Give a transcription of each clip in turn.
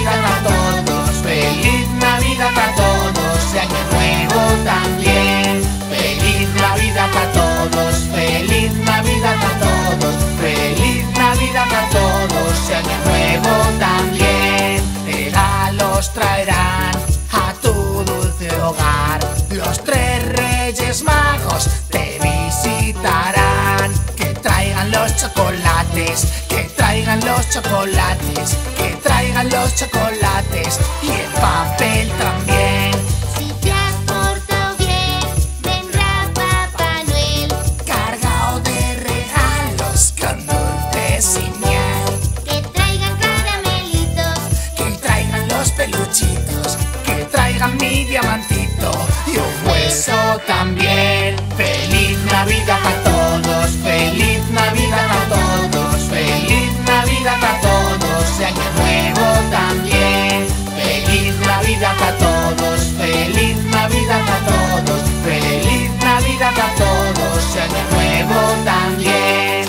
Navidad a todos, feliz Navidad a todos y Año Nuevo también. Feliz Navidad a todos, feliz Navidad a todos, feliz Navidad a todos y Año Nuevo también. Regalos traerán a tu dulce hogar, los tres Reyes Magos te visitarán. Que traigan los chocolates, que traigan los chocolates, que traigan los chocolates y el papel también. Si te has portado bien, vendrá Papá Noel, Cargado de regalos con dulces y miel. que traigan caramelitos, Que traigan los peluchitos, que traigan mi diamantito y un hueso también. Feliz Navidad a todos, feliz Navidad a todos, feliz Navidad a todos y Año Nuevo también. Feliz Navidad a todos, feliz Navidad a todos, feliz Navidad a todos y Año Nuevo también.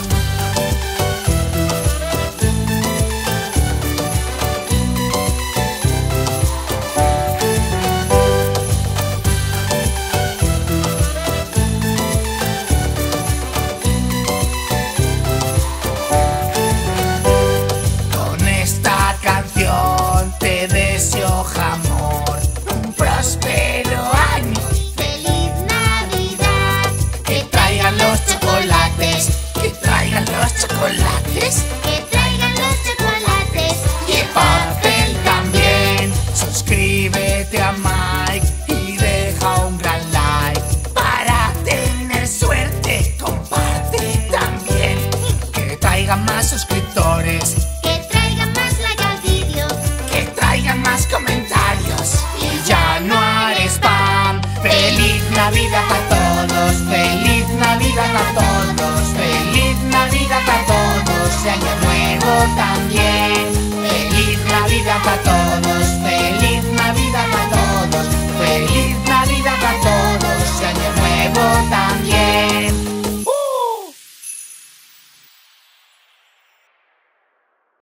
Con esta canción te deseo amor, un próspero año. feliz Navidad, Que traigan los chocolates, que traigan los chocolates que traigan los chocolates y el papel también. Suscríbete a Mike y deja un gran like para tener suerte. Comparte también, que traigan más suscriptores, que traigan más like al vídeo, que traigan más comentarios y ya no haré spam. Feliz Navidad a todos, feliz Navidad a todos, feliz Navidad a todos y Año Nuevo también.